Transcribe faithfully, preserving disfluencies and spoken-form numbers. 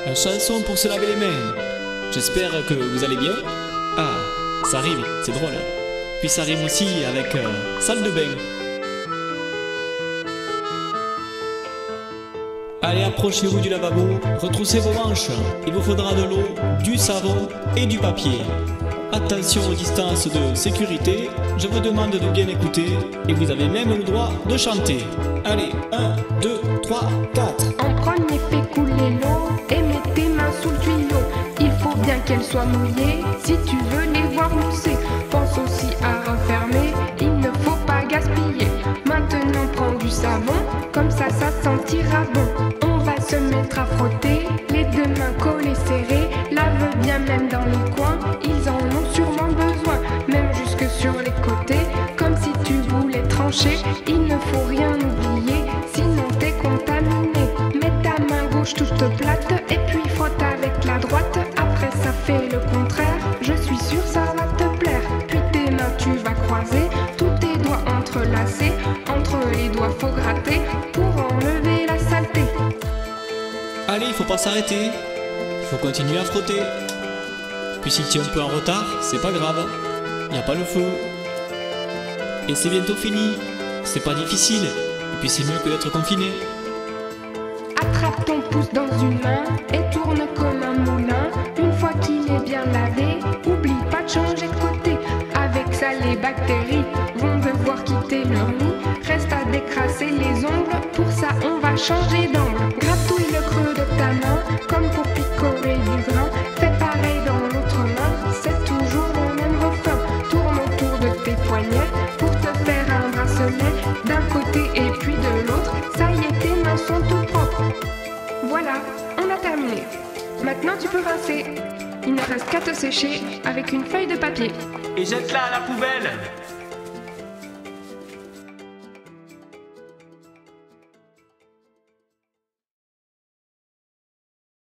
une chanson pour se laver les mains. J'espère que vous allez bien. Ah, ça rime, c'est drôle. Puis ça rime aussi avec euh, salle de bain. Allez, approchez-vous du lavabo, retroussez vos manches. Il vous faudra de l'eau, du savon et du papier. Attention aux distances de sécurité, je vous demande de bien écouter et vous avez même le droit de chanter. Allez, un, deux, trois, quatre. En premier, fais couler l'eau et mets tes mains sous le tuyau. Il faut bien qu'elles soient mouillées si tu veux les voir mousser. Pense aussi à refermer, il ne faut pas gaspiller. Maintenant, prends du savon, comme ça, ça sentira bon. On va se mettre à frotter, les deux mains collées serrées. Lave bien même dans les coins, ils en ont sûrement besoin. Même jusque sur les côtés, comme si tu voulais trancher. Il ne faut rien oublier, sinon t'es contaminé. Mets ta main gauche toute plate et puis frotte avec la droite. Après ça fait le contraire, je suis sûre ça va te plaire. Puis tes mains tu vas croiser, tous tes doigts entrelacés. Entre les doigts faut gratter pour enlever la saleté. Allez, il faut pas s'arrêter. Il faut continuer à frotter. Puis si tu es un peu en retard, c'est pas grave. Il n'y a pas le feu. Et c'est bientôt fini. C'est pas difficile. Et puis c'est mieux que d'être confiné. Attrape ton pouce dans une main et tourne comme un moulin. Une fois qu'il est bien lavé, oublie pas de changer de côté. Avec ça, les bactéries vont devoir quitter leur nid. Reste à décrasser les ongles, pour ça on va changer d'angle. Gratouille le creux de ta main, comme pour picorer du grain. Fais pareil dans l'autre main, c'est toujours le même refrain. Tourne autour de tes poignets, pour te faire un bracelet. D'un côté et puis de l'autre, ça y est, tes mains sont tout propres. Voilà, on a terminé. Maintenant tu peux rincer. Il ne reste qu'à te sécher avec une feuille de papier. Et jette-la à la poubelle.